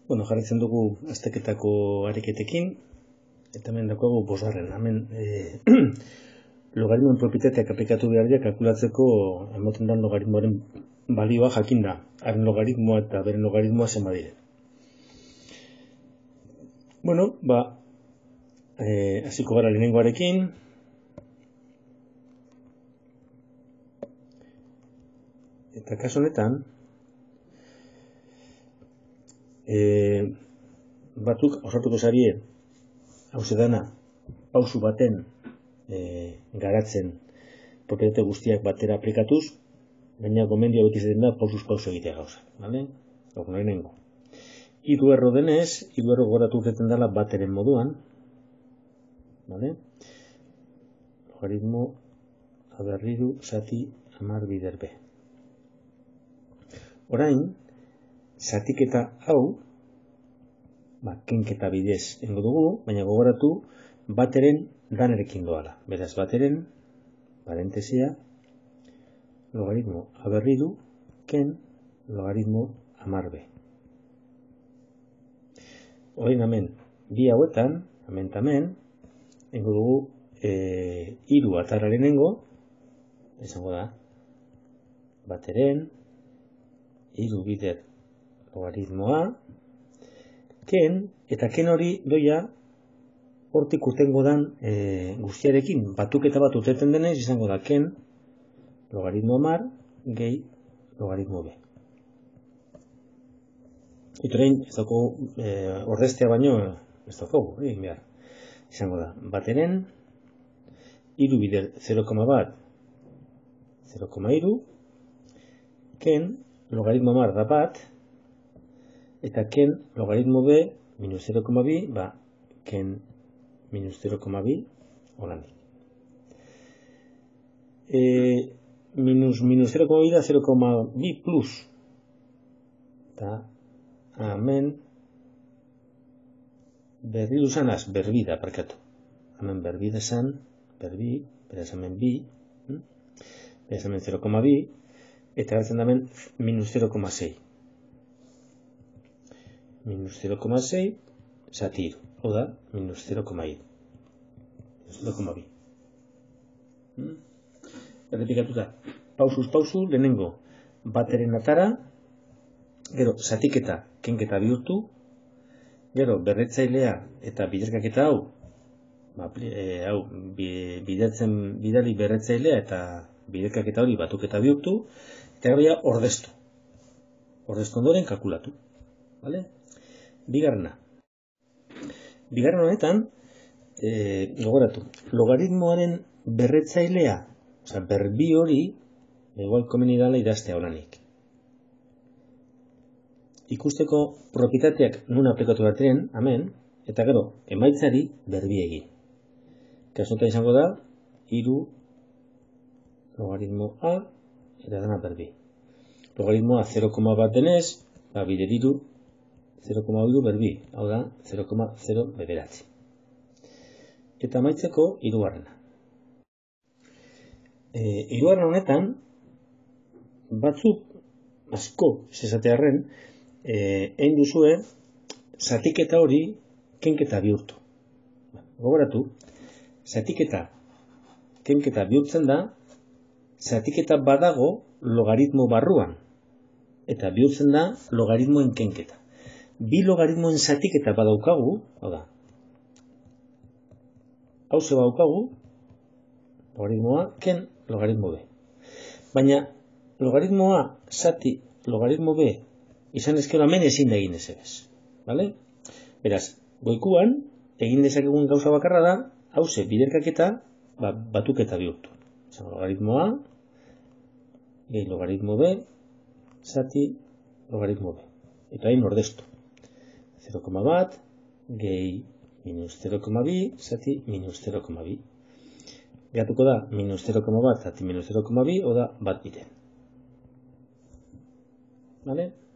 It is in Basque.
Bueno, jarraitzen dugu azteketako ariketekin, eta hemen dagoago bosgarren. Hemen logaritmoen propietateak aplikatu behar dira kalkulatzeko emoten den logaritmoaren balioa jakinda. Haren logaritmoa eta beren logaritmoa zen badire. Bueno, hasiko gara lehenengoarekin. Eta kasu honetan, batzuk osatuko zarie hauze dana pausu baten garatzen propietate guztiak batera aplikatuz, baina gomendio beti zaten da pausuz pausu egitea gauza. Lehenengo. Hiru erro denez, hiru erro goratu urteten dela bateren moduan. Logaritmo aberriru zati amar bider B. Orain, zatiketa hau, kenketa bidez ingo dugu, baina gogoratu bateren danerekin doala. Beraz, bateren, parentesia, logaritmo aberriru, ken, logaritmo amar B. Orain hemen, bi hauetan, hemen tamen, ingo dugu hiru atara lehenengo, izango da, bateren, hiru bider logaritmoa, ken, eta ken hori doia hortik urtengo dan guztiarekin, batuketa bat urteten denez, izango da ken logaritmo amar gehi logaritmo B. Itorein, ez dago ordeztea baino, ez dago, egin behar. Izango da, bateren, hiru bider 0,1, 0,3, ken logaritmo amar da bat, eta ken logaritmo B minus 0,2, ken minus 0,2, holandik. Minus 0,2 da 0,2 plus. Eta hemen berri duzanaz, berbi da, parkatu. Hemen berbi dezan, berbi, beraz hemen bi, beraz hemen 0,2, eta gartzen da hemen minus 0,6. Minus 0,6 zati iru. Hau da, minus 0,2. Errepikatuta, pausuz pausu, lehenengo bateren atara, gero zatiketa, kenketa bihurtu, gero berretzailea eta biderkaketa hau, bidali berretzailea eta biderkaketa hori batuketa bihurtu, eta gero ordeztu. Ordeztu ondoren kalkulatu. Bigarrena. Bigarren honetan, gogoratu, logaritmoaren berretzailea, berbi hori, igual komeni dala idaztea horanik. Ikusteko propietateak nun aplikatu batean, hemen, eta gero, emaitzari berbi egin. Kasuta izango da, hiru logaritmo A, eta dana berbi. Logaritmoa 0,1 denez, bider hiru, 0,2 berbi, hau da 0,0 bederatzi. Eta amaitzeko hirugarrena. Hirugarren honetan, batzuk, asko, esatearren, egin duzue, zatiketa hori kenketa bihurtu. Gogoratu, zatiketa kenketa bihurtzen da, zatiketa badago logaritmo barruan, eta bihurtzen da logaritmoen kenketa. Bi logaritmoen zatiketa badaukagu, hau da, hauze badaukagu, logaritmoa, ken, logaritmo B. Baina, logaritmoa, zati, logaritmo B, izan ezkero hemen ezin da egin ez ebez. Beraz, goikuan, egin dezakegun gauza bakarra da, hauze biderkaketa, batuketa bihurtu. Logaritmoa, gehi logaritmo B, zati, logaritmo B. Eta hain ordeztu. 0,1, gehi minus 0,2, zati minus 0,2. Geratuko da, minus 0,1, zati minus 0,2, oda bat bide.